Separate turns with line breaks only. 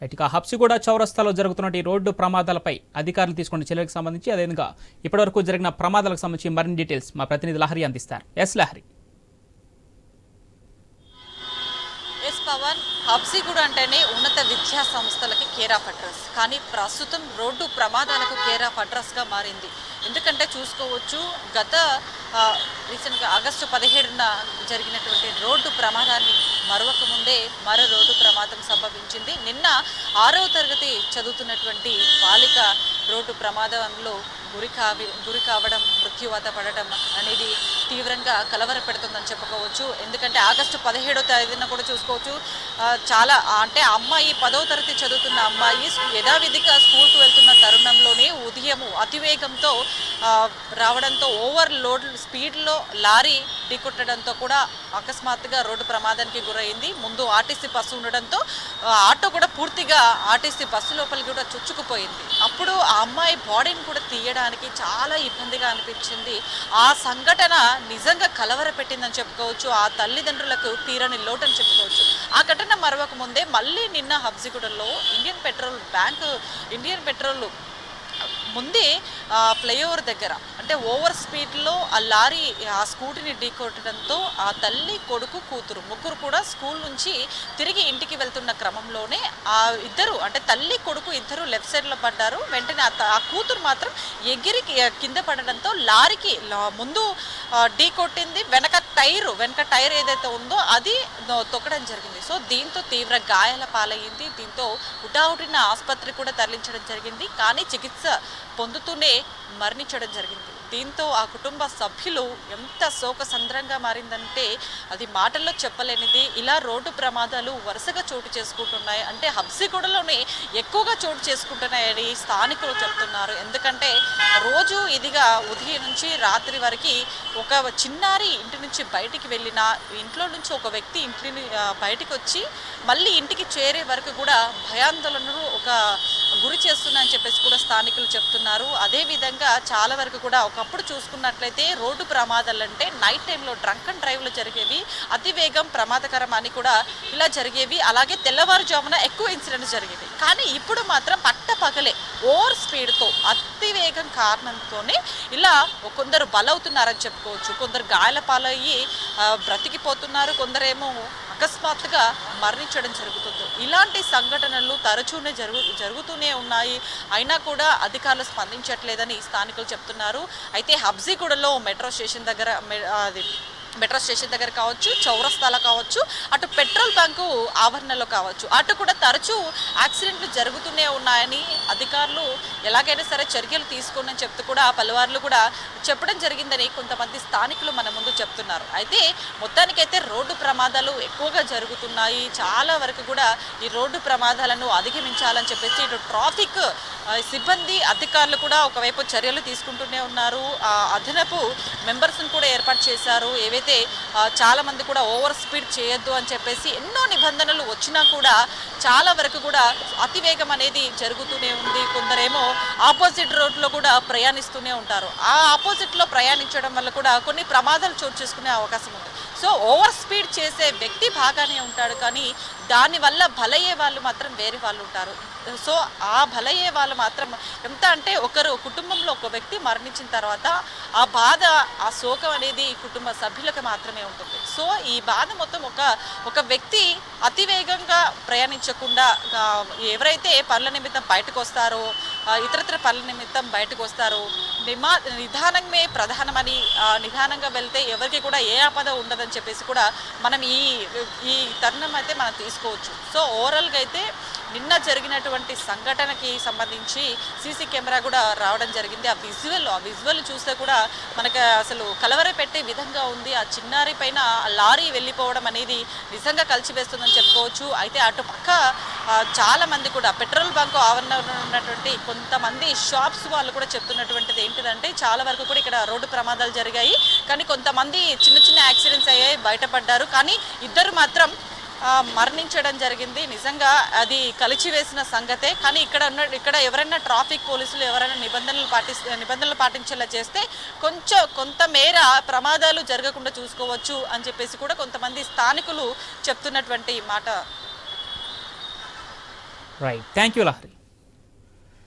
ఇక హబ్సిగూడ చౌరస్తాలో జరుగుతున్న రోడ్డు ప్రమాదాలపై అధికారులు తీసుకున్న చర్యలకు సంబంధించి అదేవిధంగా ఇప్పటివరకు జరిగిన ప్రమాదాలకు సంబంధించి మరిన్ని డీటెయిల్స్ మా ప్రతినిధి లహరి అందిస్తారు. ఎస్ లహరి.
పవన్, హబ్సిగూడ అంటేనే ఉన్నత విద్యా సంస్థలకి కేర్ ఆఫ్ అడ్రస్, కానీ ప్రస్తుతం రోడ్డు ప్రమాదాలకు కేర్ ఆఫ్ అడ్రస్గా మారింది. ఎందుకంటే చూసుకోవచ్చు, గత రీసెంట్గా ఆగస్టు 17న జరిగినటువంటి రోడ్డు ప్రమాదాన్ని మరొక ముందే మరో రోడ్డు ప్రమాదం సంభవించింది. నిన్న 6వ తరగతి చదువుతున్నటువంటి బాలిక రోడ్డు ప్రమాదంలో గురి కావడం, మృత్యువాత పడడం అనేది తీవ్రంగా కలవరపెడుతుందని చెప్పుకోవచ్చు. ఎందుకంటే ఆగస్టు 17వ తేదీన కూడా చూసుకోవచ్చు, చాలా అంటే అమ్మాయి 10వ తరగతి చదువుతున్న అమ్మాయి యథావిధిగా స్కూల్కు వెళ్తున్న తరుణంలోనే ఉదయం అతివేగంతో రావడంతో ఓవర్లోడ్ స్పీడ్లో లారీ ఢీకొట్టడంతో కూడా అకస్మాత్తుగా రోడ్డు ప్రమాదానికి గురైంది. ముందు ఆర్టీసీ బస్సు ఉండడంతో ఆటో కూడా పూర్తిగా ఆర్టీసీ బస్సు లోపలికి కూడా చొచ్చుకుపోయింది. అప్పుడు ఆ అమ్మాయి బాడీని కూడా తీయడానికి చాలా ఇబ్బందిగా అనిపించింది. ఆ సంఘటన నిజంగా కలవరపెట్టిందని చెప్పుకోవచ్చు. ఆ తల్లిదండ్రులకు తీరని లోటని చెప్పుకోవచ్చు. ఆ ఘటన మరొక ముందే మళ్ళీ నిన్న హబ్సిగూడలో ఇండియన్ పెట్రోల్ ముందే ఫ్లైఓవర్ దగ్గర అంటే ఓవర్ స్పీడ్లో ఆ లారీ ఆ స్కూటీని ఢీకొట్టడంతో ఆ తల్లి, కొడుకు, కూతురు ముగ్గురు కూడా స్కూల్ నుంచి తిరిగి ఇంటికి వెళ్తున్న క్రమంలోనే ఆ ఇద్దరు అంటే తల్లి, కొడుకు ఇద్దరు లెఫ్ట్ సైడ్లో పడ్డారు. వెంటనే ఆ కూతురు మాత్రం ఎగిరి కింద పడడంతో లారీకి ముందు ఢీకొట్టింది. వెనక టైర్ ఏదైతే ఉందో అది తొక్కడం జరిగింది. సో దీంతో తీవ్ర గాయాల పాలయ్యింది. దీంతో హుటాహుటిన ఆసుపత్రికి కూడా తరలించడం జరిగింది. కానీ చికిత్స పొందుతూనే మరణించడం జరిగింది. దీంతో ఆ కుటుంబ సభ్యులు ఎంత శోకసంద్రంగా మారిందంటే అది మాటల్లో చెప్పలేనిది. ఇలా రోడ్డు ప్రమాదాలు వరుసగా చోటు చేసుకుంటున్నాయి. అంటే హబ్సిగూడలోనే ఎక్కువగా చోటు చేసుకుంటున్నాయని స్థానికులు చెప్తున్నారు. ఎందుకంటే రోజు ఇదిగా ఉదయం నుంచి రాత్రి వరకు ఒక చిన్నారి ఇంటి నుంచి బయటికి వెళ్ళిన, ఇంట్లో నుంచి ఒక వ్యక్తి ఇంటిని బయటికి వచ్చి మళ్ళీ ఇంటికి చేరే వరకు కూడా భయాందోళనలు గురి చేస్తున్నాయని చెప్పేసి కూడా స్థానికులు చెప్తున్నారు. అదేవిధంగా చాలా వరకు కూడా ఒకప్పుడు చూసుకున్నట్లయితే రోడ్డు ప్రమాదాలు అంటే నైట్ టైంలో డ్రంక్ అండ్ డ్రైవ్లో జరిగేవి, అతివేగం ప్రమాదకరం అని కూడా ఇలా జరిగేవి. అలాగే తెల్లవారుజామున ఎక్కువ ఇన్సిడెంట్స్ జరిగేవి. కానీ ఇప్పుడు మాత్రం పట్టపగలే ఓవర్ స్పీడ్తో అతివేగం కారణంతోనే ఇలా కొందరు బలవుతున్నారని చెప్పుకోవచ్చు. కొందరు గాయాల పాలయ్యి బ్రతికిపోతున్నారు, కొందరేమో అకస్మాత్తుగా మరణించడం జరుగుతుంది. ఇలాంటి సంఘటనలు తరచునే జరుగుతూనే ఉన్నాయి. అయినా కూడా అధికారులు స్పందించట్లేదని స్థానికులు చెప్తున్నారు. అయితే హబ్సిగూడలో మెట్రో స్టేషన్ దగ్గర కావచ్చు, చౌరస్తాలో కావచ్చు, అటు పెట్రోల్ బంకు ఆవరణలో కావచ్చు, అటు కూడా తరచూ యాక్సిడెంట్లు జరుగుతూనే ఉన్నాయని అధికారులు ఎలాగైనా సరే చర్యలు తీసుకోండి అని చెప్తూ కూడా పలువార్లు కూడా చెప్పడం జరిగిందని కొంతమంది స్థానికులు మన ముందు చెప్తున్నారు. అయితే మొత్తానికైతే రోడ్డు ప్రమాదాలు ఎక్కువగా జరుగుతున్నాయి. చాలా వరకు కూడా ఈ రోడ్డు ప్రమాదాలను అధిగమించాలని చెప్పేసి ఇటు ట్రాఫిక్ సిబ్బంది, అధికారులు కూడా ఒకవైపు చర్యలు తీసుకుంటూనే ఉన్నారు. అదనపు మెంబర్స్ని కూడా ఏర్పాటు చేశారు. ఏవైతే చాలా మంది కూడా ఓవర్ స్పీడ్ చేయొద్దు అని చెప్పేసి ఎన్నో నిబంధనలు వచ్చినా కూడా చాలా వరకు కూడా అతివేగం అనేది జరుగుతూనే ఉంది. కొందరేమో ఆపోజిట్ రోడ్లో కూడా ప్రయాణిస్తూనే ఉంటారు. ఆ ఆపోజిట్లో ప్రయాణించడం వల్ల కూడా కొన్ని ప్రమాదాలు చోటు చేసుకునే అవకాశం ఉంది. సో ఓవర్ స్పీడ్ చేసే వ్యక్తి బాగానే ఉంటాడు, కానీ దానివల్ల బలయ్యే వాళ్ళు మాత్రం వేరే వాళ్ళు ఉంటారు. సో ఆ బలయ్యే వాళ్ళు మాత్రం ఎంత అంటే కుటుంబంలో ఒక వ్యక్తి మరణించిన తర్వాత ఆ బాధ, ఆ శోకం అనేది కుటుంబ సభ్యులకు మాత్రమే ఉంటుంది. సో ఈ బాధ మొత్తం ఒక వ్యక్తి అతివేగంగా ప్రయాణించకుండా ఎవరైతే పనుల నిమిత్తం బయటకు వస్తారో, ఇతరత్ర పనుల నిమిత్తం బయటకు వస్తారో నిదానమే ప్రధానమని, నిదానంగా వెళ్తే ఎవరికి కూడా ఏ ఆపద ఉండదని చెప్పేసి కూడా మనం ఈ తరుణం అయితే మనం తీసుకోవచ్చు. సో ఓవరాల్గా అయితే నిన్న జరిగినటువంటి సంఘటనకి సంబంధించి సీసీ కెమెరా కూడా రావడం జరిగింది. ఆ విజువల్ చూస్తే కూడా మనకు అసలు కలవరపెట్టే విధంగా ఉంది. ఆ చిన్నారి పైన లారీ వెళ్ళిపోవడం అనేది నిజంగా కలిసివేస్తుందని చెప్పుకోవచ్చు. అయితే అటు పక్క చాలా మంది కూడా పెట్రోల్ బంకు ఆవరణలో ఉన్నటువంటి కొంతమంది షాప్స్ వాళ్ళు కూడా చెప్తున్నటువంటిది ఏంటిదంటే చాలా వరకు కూడా ఇక్కడ రోడ్డు ప్రమాదాలు జరిగాయి, కానీ కొంతమంది చిన్న చిన్న యాక్సిడెంట్స్ అయ్యాయి, బయటపడ్డారు. కానీ ఇద్దరు మాత్రం మరణించడం జరిగింది. నిజంగా అది కలిచివేసిన సంగతే. కానీ ఇక్కడ ఎవరైనా ట్రాఫిక్ పోలీసులు ఎవరైనా నిబంధనలు పాటించేలా చేస్తే కొంతమేర ప్రమాదాలు జరగకుండా చూసుకోవచ్చు అని చెప్పేసి కూడా కొంతమంది స్థానికులు చెప్తున్నటువంటి మాట.
Right, thank you Lahari.